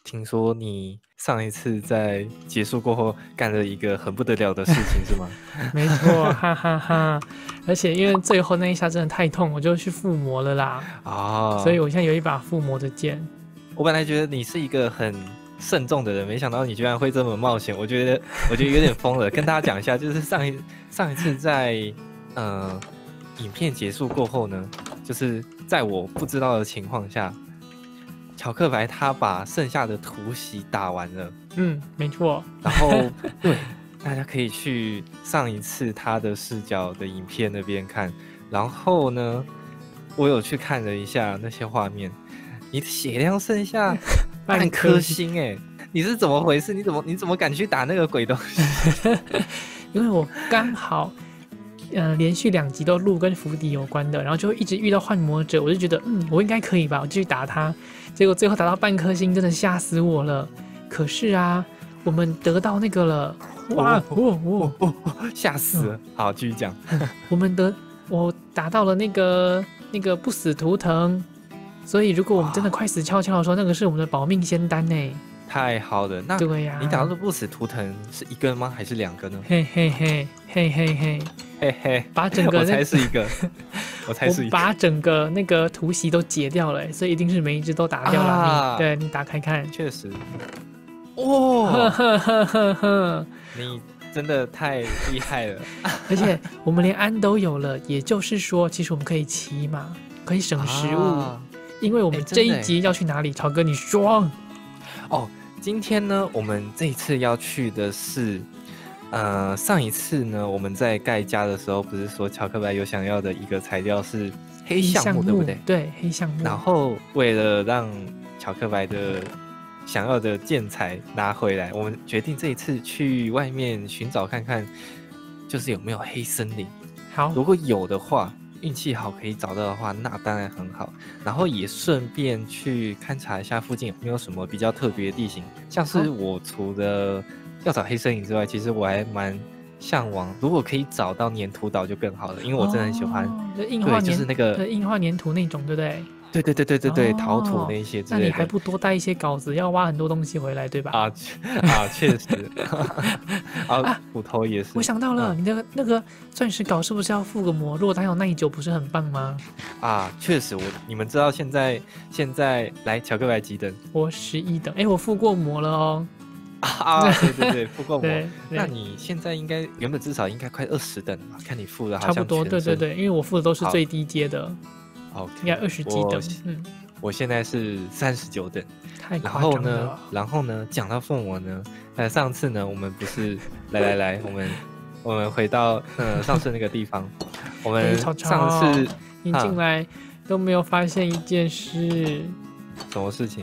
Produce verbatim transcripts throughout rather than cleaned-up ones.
听说你上一次在结束过后干了一个很不得了的事情是吗？ 没错，哈哈哈。而且因为最后那一下真的太痛，我就去附魔了啦。 啊， 所以我现在有一把附魔的剑。 我本来觉得你是一个很慎重的人，没想到你居然会这么冒险，我觉得我觉得有点疯了。跟大家讲一下，就是上一上一次在呃影片结束过后呢，就是在我不知道的情况下，巧克白他把剩下的突袭打完了。 嗯，没错。 然后对，大家可以去上一次他的视角的影片那边看。然后呢，我有去看了一下那些画面，你的血量剩下半颗星哎、欸，你是怎么回事？你怎么你怎么敢去打那个鬼东西？ 因为我刚好。呃，连续两集都录跟伏敌有关的，然后就一直遇到幻魔者，我就觉得，嗯，我应该可以吧，我继续打他。结果最后打到半颗星，真的吓死我了。可是啊，我们得到那个了，哇，哦哦哦， 吓死了！好，继续讲。 我们得，我打到了那个那个不死图腾，所以如果我们真的快死翘翘的时候，那个是我们的保命仙丹呢。 太好了，那对呀、啊， 你打到的不死图腾是一个吗？还是两个呢？ 嘿嘿嘿嘿嘿嘿。 嘿嘿， 把整个、那個、 我才是一个，我才是一个， 我把整个那个突袭都解掉了，所以一定是每一只都打掉了。啊、你对你打开看， 确实，哦，你真的太厉害了！ 而且我们连安都有了，也就是说，其实我们可以骑马，可以省食物，啊、因为我们这一集要去哪里？曹哥，你说。 哦，今天呢，我们这一次要去的是。呃，上一次呢，我们在盖家的时候，不是说巧克白有想要的一个材料是黑橡木，对不对？ 对，黑橡木。 然后为了让巧克白的想要的建材拿回来，我们决定这一次去外面寻找看看，就是有没有黑森林。 好， 如果有的话，运气好可以找到的话，那当然很好。然后也顺便去勘察一下附近有没有什么比较特别的地形，像是我除了要找黑森林之外，其实我还蛮向往，如果可以找到粘土岛就更好了，因为我真的很喜欢。 哦、硬化粘， 就是那个硬化粘土那种，对不对？ 对对对对对对，哦、陶土那一些之类的。 那你还不多带一些稿子，要挖很多东西回来，对吧？ 啊啊，确实。啊，斧头也是。 我想到了，嗯、你那个那个钻石镐是不是要附个膜？如果它有耐久，不是很棒吗？ 啊，确实，我你们知道现在现在来巧克白几等？ 我十一等，哎，我附过膜了哦。 啊，对对对，附过膜。那你现在应该原本至少应该快二十等吧？看你附的好像差不多，对对对，因为我附的都是最低阶的， 哦， 应该二十几等。嗯， 我现在是三十九等。 太夸张了。 然后呢，然后呢，讲到附魔呢，呃，上次呢，我们不是来来来，我们我们回到呃上次那个地方，我们上次、欸、 你进来都没有发现一件事。 什么事情？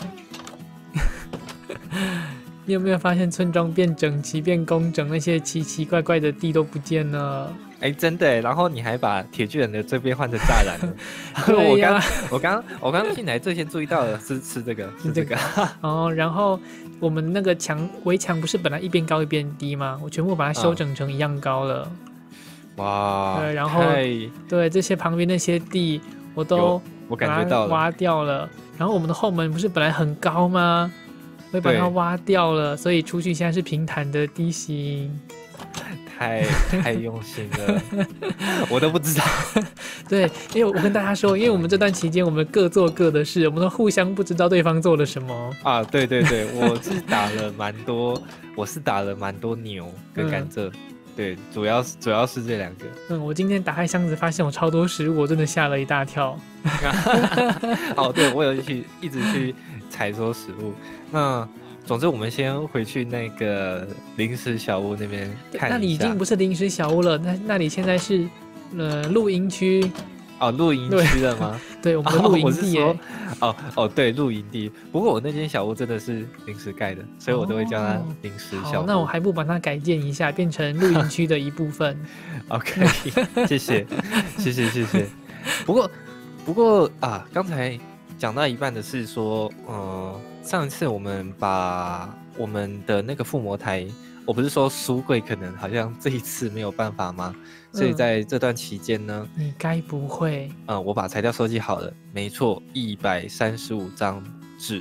你有没有发现村庄变整齐、变工整，那些奇奇怪怪的地都不见了？ 哎，真的，然后你还把铁巨人的这边换成栅栏了。 对呀、 我刚我刚我刚进来最先注意到的是是这个是这个。 哦，然后我们那个墙围墙不是本来一边高一边低吗？我全部把它修整成一样高了。 嗯、哇！ 对，然后对这些旁边那些地我都我感觉到了挖掉了。然后我们的后门不是本来很高吗？会把它挖掉了，所以出去现在是平坦的地形。 太太用心了，我都不知道。 对，因为我跟大家说，因为我们这段期间我们各做各的事，我们都互相不知道对方做了什么啊。对对对，我是打了蛮多，我是打了蛮多牛跟甘蔗。嗯、对，主要主要是这两个。 嗯，我今天打开箱子发现有超多食物，我真的吓了一大跳。 哦，对，我有去一直去采收食物。那总之，我们先回去那个临时小屋那边看一下。 那里已经不是临时小屋了，那那里现在是呃露营区。 哦，露营区了吗？ 对，我们的露营地、 哦。哦哦，对，露营地。不过我那间小屋真的是临时盖的，所以我都会叫它临时小屋。 好，那我还不把它改建一下，变成露营区的一部分。 OK， 谢谢，谢谢，谢谢。不过，不过啊，刚才讲到一半的是说，呃。上一次我们把我们的那个附魔台，我不是说书柜可能好像这一次没有办法吗？嗯、所以在这段期间呢， 你该不会…… 嗯，我把材料收集好了，没错，一百三十五张纸，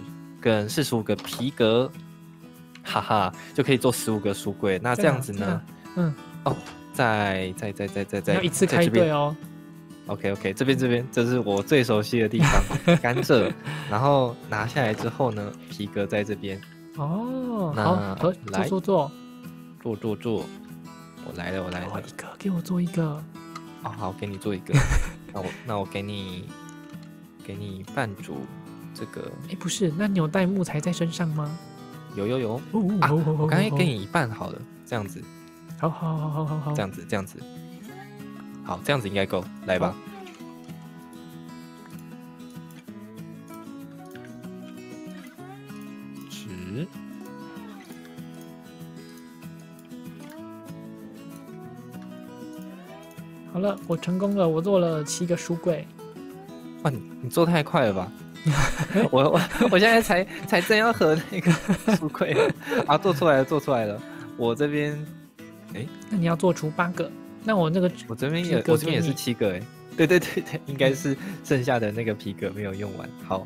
跟四十五个皮革，哈哈，就可以做十五个书柜。那这样子呢？ 嗯， 哦，再再再再再再， 要一次开对哦。 OK OK， 这边这边，这是我最熟悉的地方，甘蔗。然后拿下来之后呢，皮革在这边。 哦，好，做来做做做做做，我来了，我来了。 一个，给我做一个。 哦，好，给你做一个。那我那我给你给你半组这个。 哎，不是，那你有带木材在身上吗？ 有有有。 哦啊，我刚才给你一半好了，这样子。 好好好好好好。 这样子这样子。好，这样子应该够，来吧。纸。 好了，我成功了，我做了七个书柜。 哇，你你做太快了吧！我我我现在才才正要合那个书柜啊，做出来了，做出来了。我这边，哎， 那你要做出八个。那我那个我这边也我这边也是七个哎，对对对对，应该是剩下的那个皮革没有用完。好，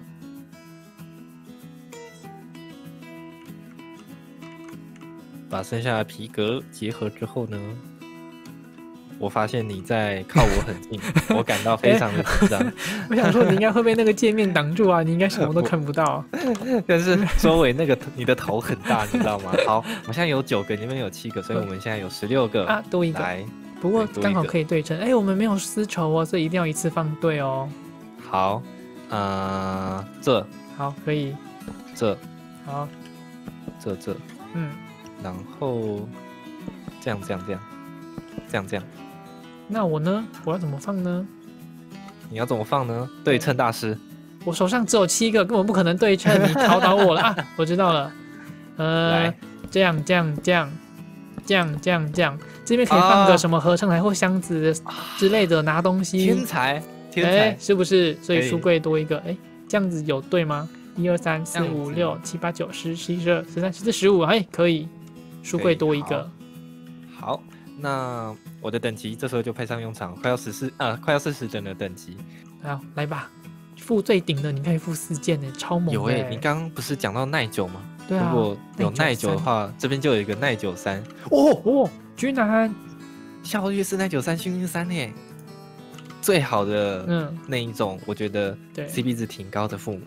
把剩下的皮革结合之后呢，我发现你在靠我很近，我感到非常的紧张。 我想说你应该会被那个界面挡住啊，你应该什么都看不到。 但是周围那个你的头很大，你知道吗？好，我现在有九个，你们有七个，所以我们现在有十六个啊，多一个。 来。 不过刚好可以对称，哎，我们没有丝绸哦，所以一定要一次放对哦。 好，呃，这好可以， 这好， 这这， 嗯， 然后这样这样这样，这样这样。 那我呢？我要怎么放呢？ 你要怎么放呢？对称大师， 我手上只有七个，根本不可能对称，你考倒我了啊！我知道了，呃，这样这样这样。这样这样这样，这边可以放个什么合成台或箱子之类的拿东西。 天才，天才， 是不是？所以书柜多一个，哎，这样子有对吗？一二三四五六七八九十十一十二十三十四十五，哎，可以，书柜多一个。 好，那我的等级这时候就派上用场，快要十四啊，快要四十等的等级。 好，来吧，付最顶的，你可以付四件呢，超猛。 有哎，你刚刚不是讲到耐久吗？ 对啊， 如果有耐久的话，这边就有一个耐久三哦哦，居然效率是耐久三幸运三耶，最好的嗯那一种，我觉得 C P 值挺高的父母。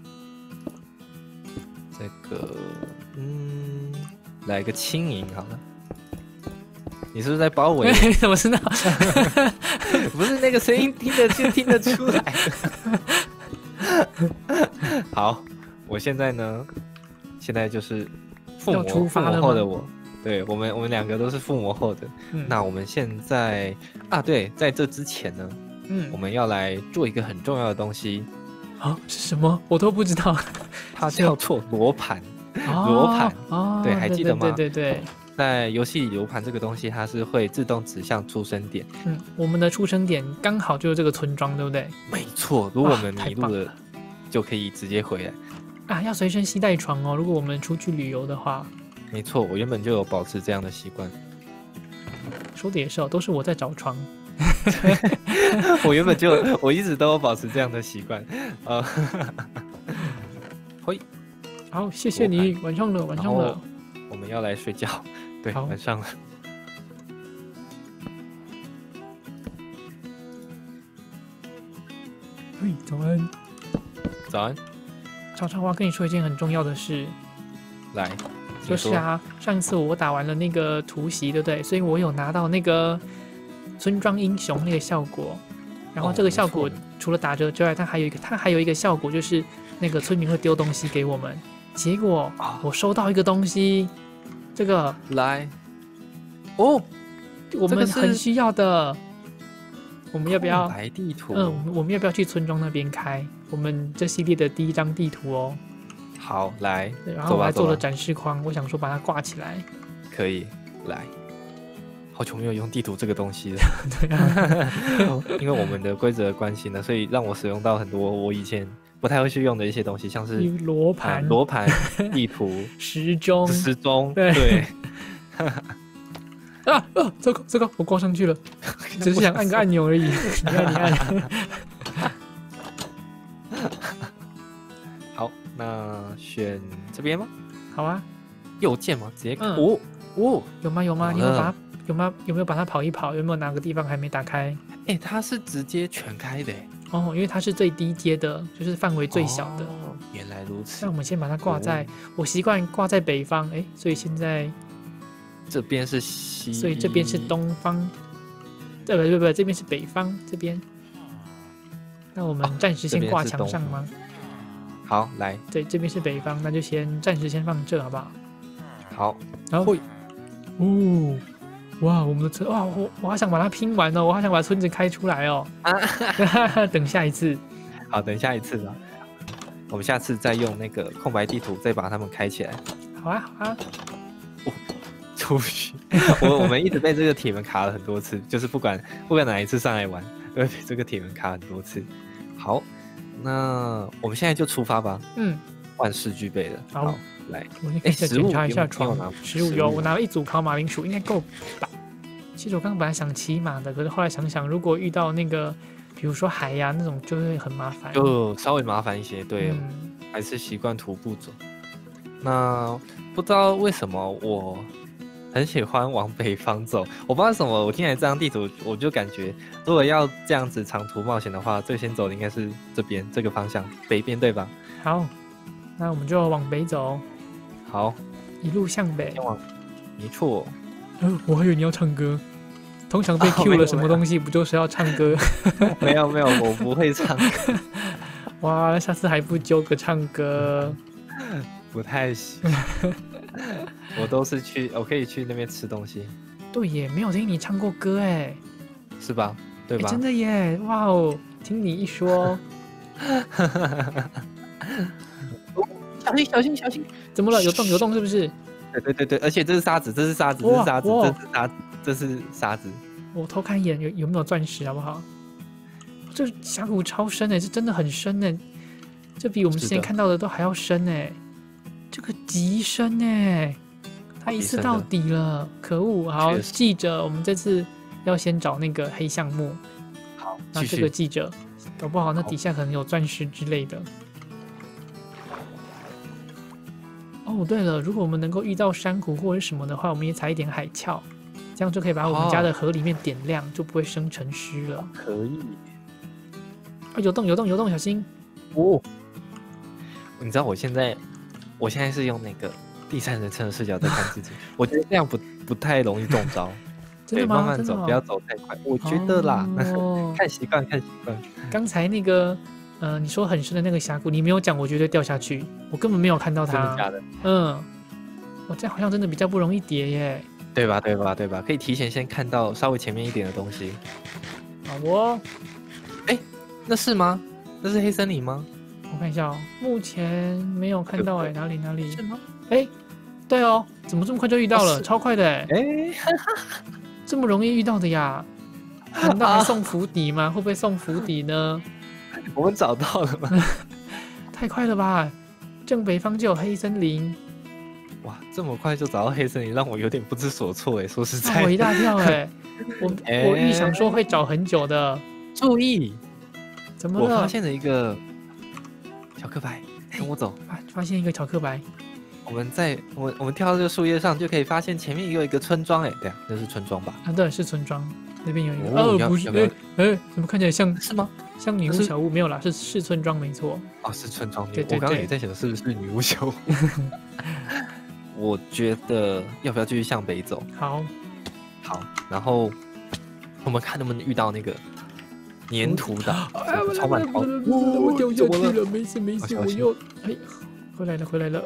这个嗯，来个轻盈好了。你是不是在包围？ 怎么知道？ 不是那个声音听得就听得出来。好，我现在呢？现在就是附魔附魔后的我，对我们我们两个都是附魔后的。嗯、那我们现在啊，对，在这之前呢，嗯，我们要来做一个很重要的东西。 啊，是什么？我都不知道。 它叫做罗盘。罗盘哦，对，还记得吗？ 对对对。 在游戏里罗盘这个东西，它是会自动指向出生点。 嗯，我们的出生点刚好就是这个村庄，对不对？ 没错，如果我们迷路了，就可以直接回来。 啊，要随身携带床哦。如果我们出去旅游的话， 没错，我原本就有保持这样的习惯。 说的也是哦，都是我在找床。 我原本就我一直都有保持这样的习惯。呃，嘿， 好，谢谢你，晚上了，晚上了， 我们要来睡觉。对，晚上了。 嘿，早安。 早安。 超超，我要跟你说一件很重要的事。 来， 就是啊，上一次我打完了那个突袭，对不对？所以我有拿到那个村庄英雄那个效果。然后这个效果除了打折之外，它还有一个，它还有一个效果，就是那个村民会丢东西给我们。结果我收到一个东西，这个来，哦， 我们很需要的。我们要不要白地图？ 嗯，我们要不要去村庄那边开我们这系列的第一张地图哦？ 好，来， 然后我还做了展示框，我想说把它挂起来。 可以，来。好久没有用地图这个东西了。 对啊， 因为我们的规则的关系呢，所以让我使用到很多我以前不太会去用的一些东西，像是罗盘、 罗盘、地图、 时钟、 时钟，对。 啊啊！糟糕糟糕，我挂上去了，只是想按个按钮而已。你按你按。 好，那选这边吗？ 好啊， 右键吗？直接看。 嗯哦哦， 有吗？有吗？ 好了你有把它有吗？有没有把它跑一跑？有没有哪个地方还没打开？ 哎，它是直接全开的诶， 哦，因为它是最低阶的，就是范围最小的。 哦，原来如此那我。们先把它挂在， 哦我习惯挂在北方，哎，所以现在， 这边是西， 所以这边是东方，对不不不，这边是北方这边。那我们暂时这边先挂是东方墙上吗？ 好，来， 对，这边是北方，那就先暂时先放这好不好？ 好， 然后，哦，哇，我们的村，哇，我我好想把它拼完哦，我好想把村子开出来哦。 啊， 等下一次， 好，等下一次吧。我们下次再用那个空白地图再把它们开起来。 好啊好啊， 出去，我我们一直被这个铁门卡了很多次，就是不管不管哪一次上来玩，都会被这个铁门卡很多次。好，那我们现在就出发吧。 嗯， 万事俱备了。 好好，来， 我先开始检查一下床食物有没有拿， 食物有， 食物我拿了一组烤马铃薯，应该够吧？其实我刚刚本来想骑马的，可是后来想想，如果遇到那个，比如说海呀、那种，就会很麻烦。 就稍微麻烦一些。对， 嗯， 还是习惯徒步走。那不知道为什么我很喜欢往北方走，我不知道为什么，我听来这张地图，我就感觉如果要这样子长途冒险的话，最先走的应该是这边这个方向，北边对吧？ 好，那我们就往北走， 好， 一路向北先。往，没错。 呃，我还以为你要唱歌，通常被哦 Q 没有了什么东西，不就是要唱歌？ 没有没有，我不会唱歌， 哇，那下次还不揪个唱歌？ 不太行。我都是去，我可以去那边吃东西， 对耶，没有听你唱过歌哎， 是吧？对吧？ 哎真的耶，哇哦，听你一说， 小心小心小心！ 怎么了？有洞有洞是不是？ 对对对对，而且这是沙子，这是沙子，这哇是沙子， 哇这是沙子，这是沙子。 我偷看一眼有有没有钻石好不好？这峡谷超深哎，这真的很深哎，这比我们之前是的看到的都还要深哎，这个极深哎，它一次到底了，可恶！好， 确实记着，我们这次要先找那个黑橡木， 好， 那这继续。 个记着，搞不好那好底下可能有钻石之类的。哦，对了，如果我们能够遇到珊瑚或者什么的话，我们也采一点海鞘，这样就可以把我们家的河里面点亮，就不会生成湿了。 可以啊，有洞有洞有洞，小心！ 哦。你知道我现在，我现在是用那个第三人称的视角在看自己，我觉得这样不不太容易中招。对， 真的吗？ 慢慢走， 真的吗不要走太快。我觉得啦， 哦看习惯，看习惯。 刚才那个，呃，你说很深的那个峡谷，你没有讲，我绝对掉下去，我根本没有看到它。 真的假的？ 嗯，我这样好像真的比较不容易跌耶。 对吧？对吧？对吧？可以提前先看到稍微前面一点的东西。 好哦， 那是吗？那是黑森林吗？ 我看一下哦，目前没有看到哎，哪里哪里？ 是吗？ 哎，对哦，怎么这么快就遇到了？ 哦是超快的哎， 哎， 这么容易遇到的呀？难道还送福底吗？会不会送福底呢？ 我们找到了吗？ 太快了吧！正北方就有黑森林， 哇，这么快就找到黑森林，让我有点不知所措哎。说实在的， 吓我一大跳哎！我哎我预想说会找很久的， 注意， 怎么了？ 我发现了一个小刻白，跟我走。 啊，发现一个巧克白， 我们在我们我们跳到这个树叶上，就可以发现前面有一个村庄哎，对啊，那是村庄吧？ 啊，对，是村庄那边有一个， 哦哦，不是， 要要不要哎哎，怎么看起来像是吗？ 像女巫是小屋？没有啦，是是村庄没错。 哦，是村庄。 对对我刚刚对也在想是不是女巫小屋。我觉得要不要继续向北走？ 好， 好，然后我们看能不能遇到那个粘土岛， 哎，我充满来桃了，我掉下怎么去了，没事没事， 好小心我又哎，回来了回来了。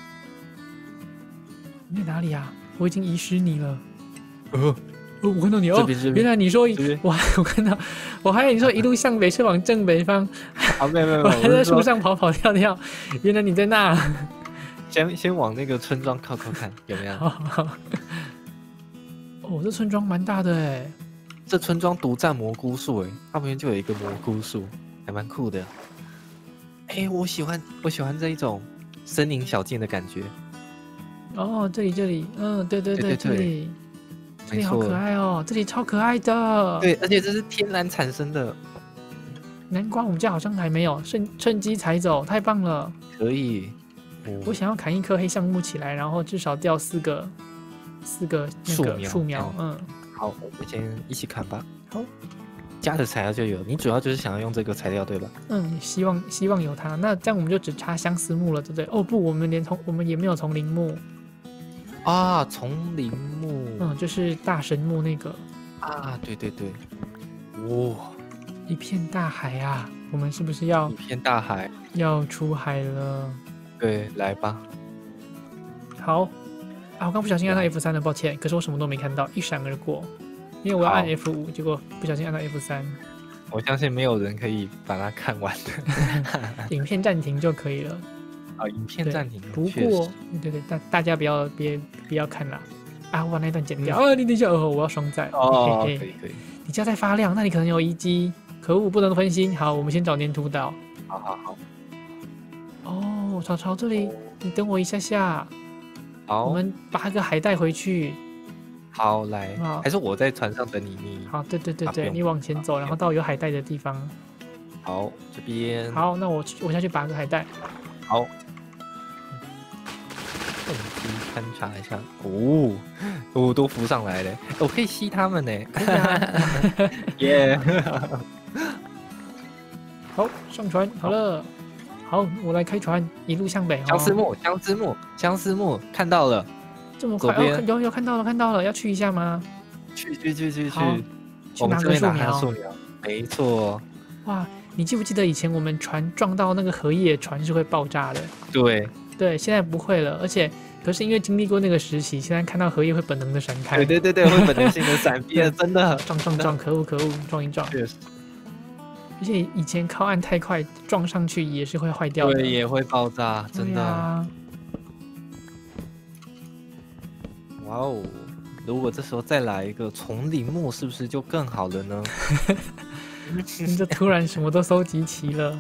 你在哪里啊？我已经遗失你了。 呃， 哦，我看到你哦这边这，边原来你说这边我还我看到，我还以为你说一路向北是往正北方， 啊，没有没有没我有， 还在树我是说上跑跑跳跳，原来你在那。 先先往那个村庄靠靠看有没有。 好好哦，这村庄蛮大的哎。 这村庄独占蘑菇树哎，它旁边就有一个蘑菇树，还蛮酷的。哎，我喜欢我喜欢这一种森林小径的感觉。 哦，这里这里，嗯，对对对， 对对对这里这没错里好可爱哦，这里超可爱的。， 对，而且这是天然产生的， 南瓜我们家好像还没有，趁趁机采走，太棒了。 可以。 我想要砍一棵黑橡木起来，然后至少掉四个四个那个树苗树苗。嗯， 好，我们先一起砍吧。 好， 加的材料就有，你主要就是想要用这个材料对吧？ 嗯，希望希望有它。那这样我们就只差相思木了，对不对？哦不，我们连丛我们也没有丛林木。 啊，丛林木。 嗯，就是大神木那个。 啊，对对对。哇， 一片大海啊！我们是不是要一片大海？ 要出海了？ 对，来吧。 好啊，我刚不小心按到 F 三了，抱歉。可是我什么都没看到，一闪而过。因为我要按 F 五，结果不小心按到 F 三。 我相信没有人可以把它看完的。 影片暂停就可以了。 啊，影片暂停。 不过，对对，大大家不要别不要看啦。啊，我把那段剪掉。啊，你等一下，哦，我要双载。 哦，可以可以。 你家在发亮，那你可能有遗迹。可恶，不能分心。好，我们先找粘土岛。 好好好。 哦，草草这里，你等我一下下。 好， 我们拔个海带回去。 好，来，还是我在船上等你。你好，对对对对，你往前走，然后到有海带的地方。 好，这边。 好，那我我下去拔个海带。 好。趁机勘察一下，哦，哦，都浮上来了，我可以吸它们呢。耶！ 好，上船好了。好，我来开船，一路向北。 相思木，相思木，相思木，看到了。 这么快？哦，有有看到了，看到了，要去一下吗？ 去去去去去。 去拿个树苗。 树苗，没错。 哇，你记不记得以前我们船撞到那个荷叶，船是会爆炸的？ 对。 对，现在不会了，而且可是因为经历过那个实习，现在看到荷叶会本能的闪开。 对对对对，会本能性的闪避，真的。 撞撞撞，可恶可恶，撞一撞。 确实。 而且以前靠岸太快，撞上去也是会坏掉的。 对，也会爆炸，真的。 啊、 哇哦！如果这时候再来一个丛林木，是不是就更好了呢？ 你这突然什么都收集齐了。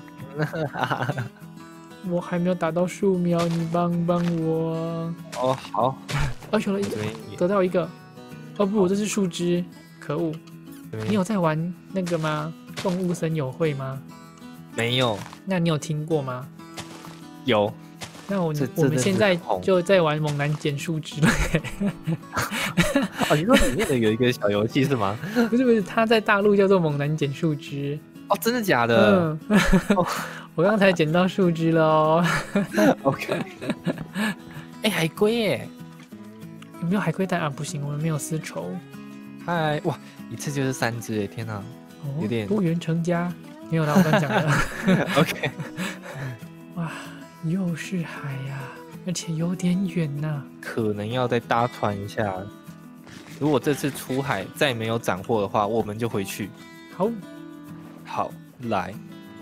我还没有打到树苗，你帮帮我。 哦，好。 哦，有了一个，得到一个。哦不，这是树枝，可恶！你有在玩那个吗？动物森友会吗？ 没有。 那你有听过吗？ 有。 那我我们现在就在玩猛男捡树枝了。 哦，你说里面的有一个小游戏是吗？ 不是不是，它在大陆叫做猛男捡树枝。 哦，真的假的？ 嗯。我刚才捡到树枝了哦。 OK。哎，海龟耶！ 有没有海龟蛋啊？不行，我们没有丝绸。 嗨，哇，一次就是三只哎！天哪，有点多元成家。没有啦，我刚讲的。 OK。 哇，又是海呀，而且有点远呐。 可能要再搭船一下。如果这次出海再没有斩获的话，我们就回去。 好。 好，来。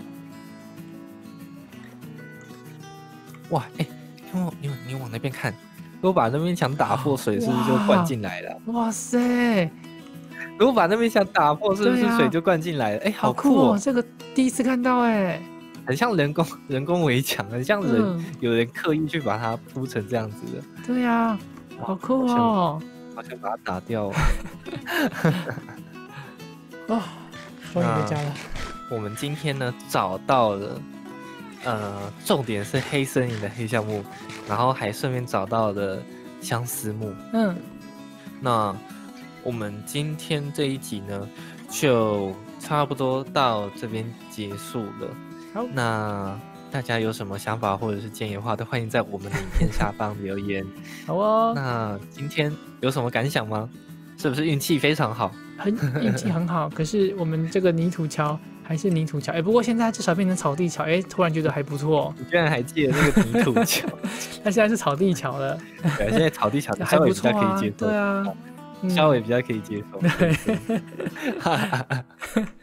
哇，哎，你往你你往那边看，如果把那边墙打破，水是不是就灌进来了？ 哇塞！ 如果把那边墙打破，是不是水就灌进来了？哎，好酷哦！ 这个第一次看到哎， 很像人工人工围墙，很像人有人刻意去把它铺成这样子的。 对呀，好酷哦！ 好想把它打掉。 哦，终于回家了。 我们今天呢找到了。呃，重点是黑森林的黑橡木，然后还顺便找到了相思木。 嗯， 那我们今天这一集呢，就差不多到这边结束了。 好， 那大家有什么想法或者是建议的话，都欢迎在我们的影片下方留言。 好哦。 那今天有什么感想吗？是不是运气非常好？ 很运气很好，可是我们这个泥土桥。还是泥土桥，哎，不过现在至少变成草地桥，哎，突然觉得还不错。 你居然还记得那个泥土桥？ 那现在是草地桥了。 对，现在草地桥稍微比较可以接受。 对啊， 稍微比较可以接受。 对。